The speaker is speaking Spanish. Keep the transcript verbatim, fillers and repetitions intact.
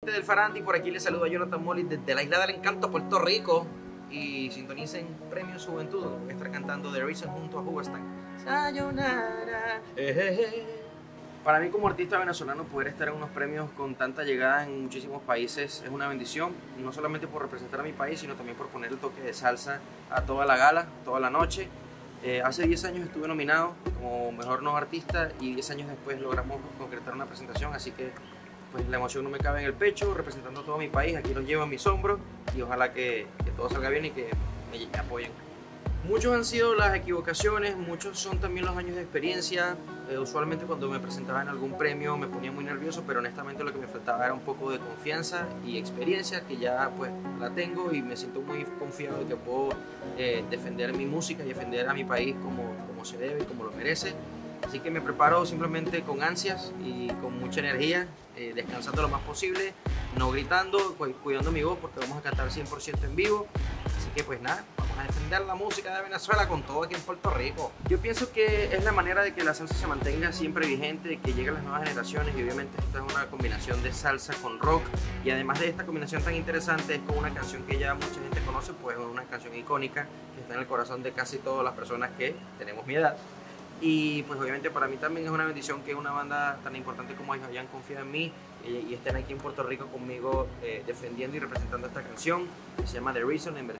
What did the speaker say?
del Farandi, por aquí les saludo a Jonathan Molly desde la Isla del Encanto, Puerto Rico. Y sintonicen Premios Juventud, voy a estar cantando The Reason junto a Hugastan. Sayonara. Eh, eh, eh. Para mí como artista venezolano poder estar en unos premios con tanta llegada en muchísimos países es una bendición, no solamente por representar a mi país, sino también por poner el toque de salsa a toda la gala, toda la noche. Eh, hace diez años estuve nominado como Mejor Nuevo Artista y diez años después logramos concretar una presentación, así que pues la emoción no me cabe en el pecho, representando a todo mi país, aquí los llevo en mis hombros y ojalá que, que todo salga bien y que me, me apoyen. Muchos han sido las equivocaciones, muchos son también los años de experiencia. Eh, usualmente cuando me presentaba en algún premio me ponía muy nervioso, pero honestamente lo que me faltaba era un poco de confianza y experiencia, que ya pues la tengo y me siento muy confiado de que puedo eh, defender mi música y defender a mi país como, como se debe y como lo merece. Así que me preparo simplemente con ansias y con mucha energía, eh, descansando lo más posible, no gritando, cuidando mi voz porque vamos a cantar cien por ciento en vivo. Así que pues nada, vamos a defender la música de Venezuela con todo aquí en Puerto Rico. Yo pienso que es la manera de que la salsa se mantenga siempre vigente, que lleguen las nuevas generaciones y obviamente esta es una combinación de salsa con rock y además de esta combinación tan interesante es con una canción que ya mucha gente conoce, pues es una canción icónica que está en el corazón de casi todas las personas que tenemos mi edad. Y pues obviamente para mí también es una bendición que una banda tan importante como ellos hayan confiado en mí y, y estén aquí en Puerto Rico conmigo eh, defendiendo y representando esta canción que se llama The Reason. En